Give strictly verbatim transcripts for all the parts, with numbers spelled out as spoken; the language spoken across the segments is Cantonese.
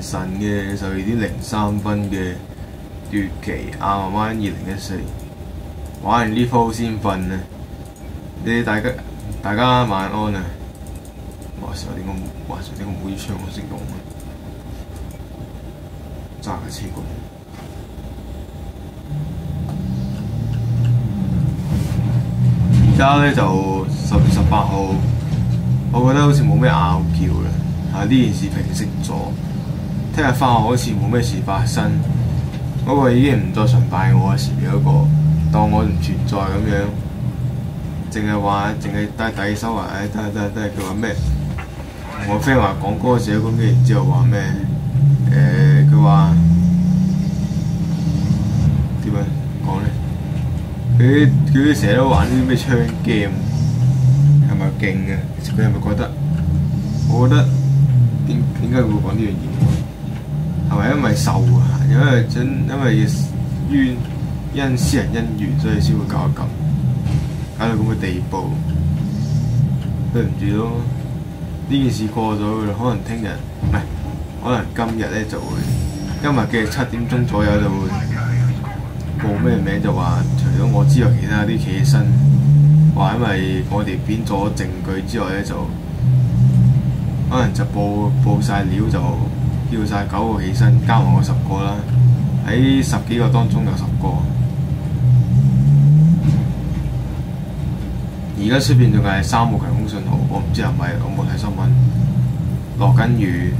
晨嘅十二點零三分嘅奪旗亞運灣二零一四，玩完呢鋪先瞓啊！你大家大家晚安啊！話時話點解話時點解冇啲槍我識用啊？揸架車過嚟。而家咧就十月十八號，我覺得好似冇咩拗撬啦。啊！呢件事平息咗，聽日返學好似冇咩事發生。嗰、那個已經唔再崇拜我前面嗰、那個，當我唔存在咁樣，淨係話淨係帶第手話，唉得得得，佢話咩？我 friend 話講歌寫咁，然之後話咩？誒佢話點樣講咧？佢佢成日都玩啲咩槍 game， 係咪勁嘅？其實佢係咪覺得？我覺得。點點解會講呢樣嘢？係咪因為仇啊？因為真因為冤因私人恩怨，所以先會搞咁，搞到咁嘅地步。對唔住咯，呢件事過咗㗎啦，可能聽日唔係，可能今日咧就會，今日嘅七點鐘左右就會報咩名，就話除咗我之外，其他啲企起身，話因為我哋變咗證據之外咧就。可能就報報曬料，就叫晒九個起身，加埋我十個啦。喺十幾個當中有十個。而家出邊仲係三號強風信號，我唔知係咪，我冇睇新聞。落緊雨，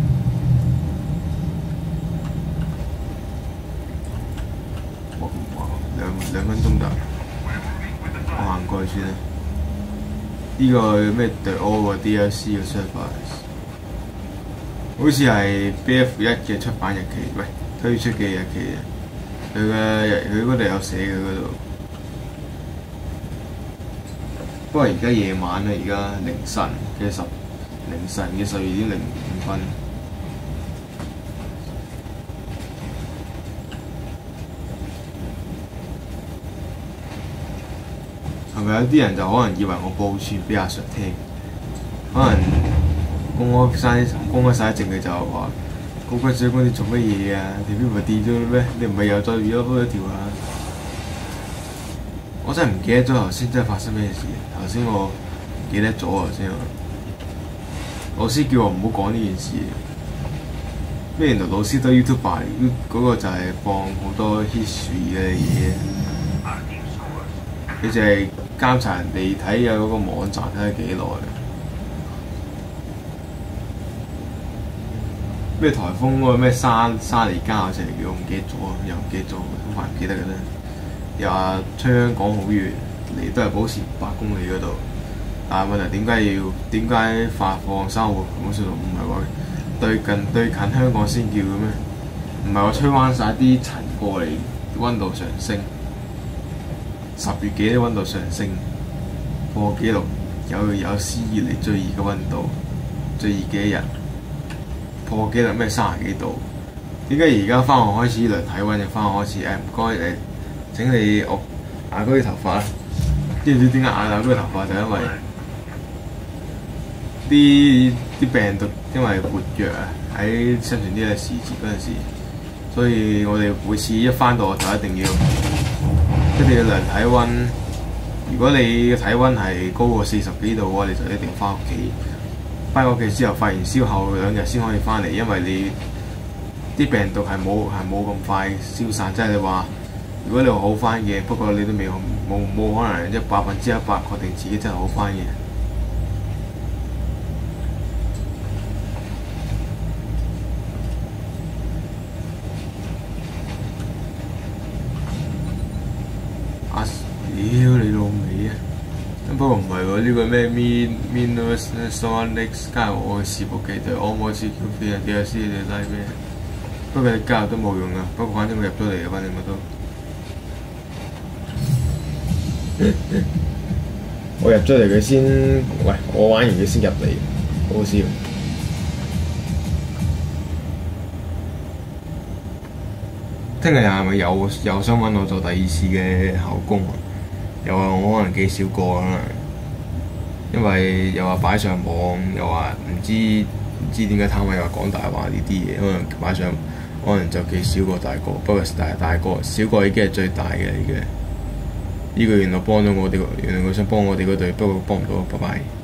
我兩兩分鐘就我行過去先啦。呢、這個咩 The O 個 D L C 嘅 service。好似係 B F 一嘅出版日期，喂推出嘅日期啊！佢嘅佢嗰度有寫嘅嗰度。不過而家夜晚啦，而家凌晨嘅十凌晨嘅十二點零五分。係咪有啲人就可能以為我報串俾阿 Sir 聽，可能？公開晒公開晒證據就話，高級水官你做乜嘢啊？條片唔係跌咗咩？你唔係又再 upload 一條啊？我真係唔記得咗頭先真係發生咩事。頭先我唔記得咗頭先，老師叫我唔好講呢件事。咩原來老師都 YouTuber 嗰個就係放好多 history 嘅嘢，佢就係監察人哋睇嘅嗰個網站睇咗幾耐。咩颱風嗰個咩沙沙尼加好似係叫，我唔記得咗，又唔記得咗，好快唔記得嘅啦。又話吹香港好遠，嚟都係保持八公里嗰度。但係問題點解要點解發放三號強風信號？唔係話對近對近香港先叫嘅咩？唔係話吹彎晒啲塵過嚟，溫度上升。十月幾啲溫度上升，破紀錄有有史以嚟最熱嘅溫度，最熱嘅一日。破紀錄咩三十幾度？點解而家返學開始量體温就返學開始？誒唔該誒，請你我牙膏啲頭髮啦。知唔知點解牙牙膏啲頭髮？就因為啲啲病毒因為活躍啊，喺生存呢個時節嗰陣時，所以我哋每次一返到學就一定要一定要量體温。如果你嘅體温係高過四十幾度嘅話，你就一定要返屋企。翻屋企之後發完燒後兩日先可以翻嚟，因為你啲病毒係冇係冇咁快消散，即係你話如果你話好翻嘅，不過你都未冇冇可能一百分之一百確定自己真係好翻嘅。啊！屌你老味啊！不過唔係喎，呢個咩 Min Minus Sonics 加入我嘅視報機對 Almost Q F 啊 D L C 你拉咩？不過你加入都冇用噶，不過反正我入咗嚟嘅，反正我都我入咗嚟佢先，喂我玩完佢先入嚟，好笑。聽日又係咪又又想揾我做第二次嘅校工啊？又話我可能幾少個啦，因為又話擺上網，又話唔知唔知點解貪位話講大話呢啲嘢，可能馬上可能就幾少過大個，不過大大個小個已經係最大嘅嚟嘅。呢個原來幫咗我哋，原來佢想幫我哋嗰隊，不過幫唔到，拜拜。